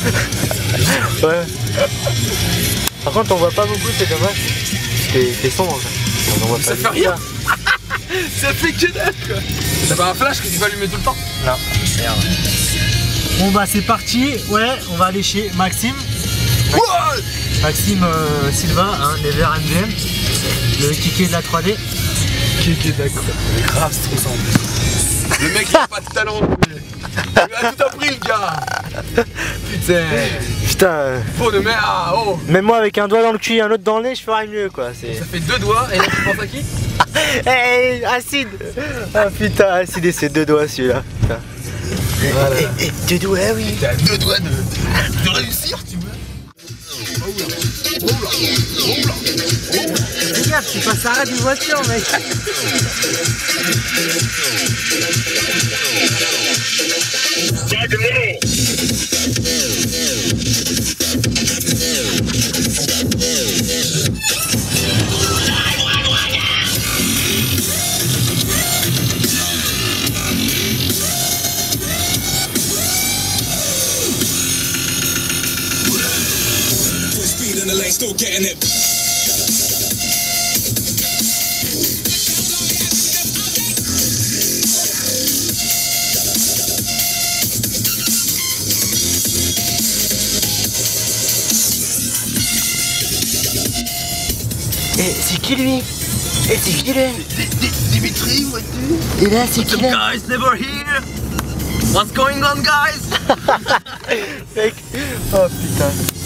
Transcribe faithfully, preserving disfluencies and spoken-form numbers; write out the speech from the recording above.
Ouais. Par contre on voit pas beaucoup, c'est dommage. T'es sombre. On voit ça pas fait rien. Ça fait que dalle quoi. T'as pas un flash que tu vas allumer tout le temps? Non. Merde. Bon bah c'est parti. Ouais, on va aller chez Maxime. Ouais. Maxime euh, Silva, hein, Never M V M. Le kiké de la trois D. Kiké d'accord. Grave stressant en plus. Le mec il a pas de talent. Il a tout appris le gars. C'est... Putain euh... Faut de mer à oh. Même moi avec un doigt dans le cul et un autre dans le nez, je ferais mieux quoi. Ça fait deux doigts et là tu penses à qui? Hey, acide. Ah putain, acide et c'est deux doigts celui-là. Voilà. Et, et, deux doigts, oui. T'as deux doigts de, de réussir, tu veux. Oh là, oh là, oh là, oh là. Regarde, tu passes l'arrêt d'une voiture, mec. Still getting it. Et c'est qui lui? Et c'est qui lui? Dimitri, what Et là c'est qui là? Guys, never here. What's going on, guys? Mec, oh putain.